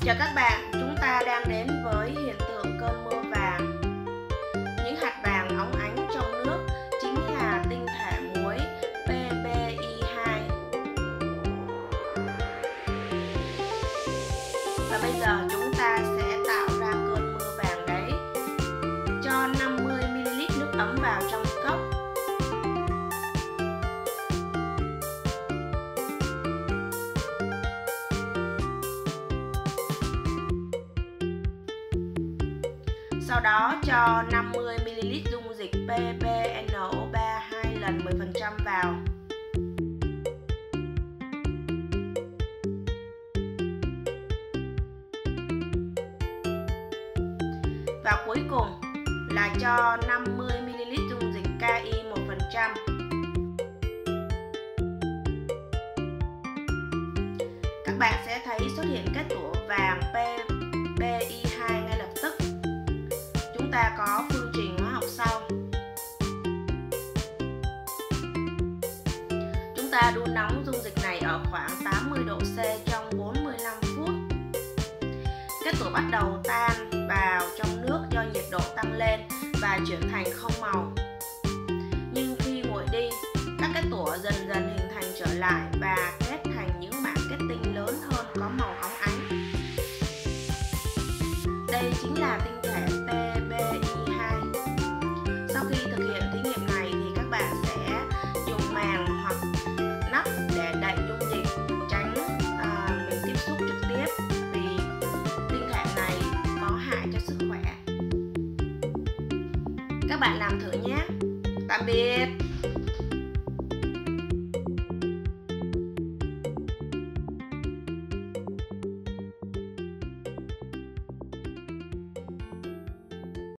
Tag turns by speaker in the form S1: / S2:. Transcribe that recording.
S1: Chào các bạn, chúng ta đang đến với hiện tượng cơn mưa vàng. Những hạt vàng óng ánh trong nước chính là tinh thể muối PbI2. Và bây giờ chúng ta sẽ tạo ra cơn mưa vàng đấy. Cho 50 ml nước ấm vào trong cốc. Sau đó cho 50 ml dung dịch PbNO3 2 lần 10% vào. Và cuối cùng là cho 50 ml dung dịch Ki 1%. Các bạn sẽ thấy xuất hiện kết tủa vàng PbI2 ngay lập tức. Chúng ta có phương trình hóa học sau. Chúng ta đun nóng dung dịch này ở khoảng 80 độ C trong 45 phút. Kết tủa bắt đầu tan vào trong nước do nhiệt độ tăng lên và chuyển thành không màu. Nhưng khi nguội đi, các kết tủa dần dần hình thành trở lại và kết thành những mảng kết tinh lớn hơn có màu óng ánh. Đây chính là tinh thể PbI2. Sau khi thực hiện thí nghiệm này thì các bạn sẽ dùng màng hoặc nắp để đậy dung dịch, tránh mình tiếp xúc trực tiếp vì tinh thể này có hại cho sức khỏe. Các bạn làm thử nhé. Tạm biệt.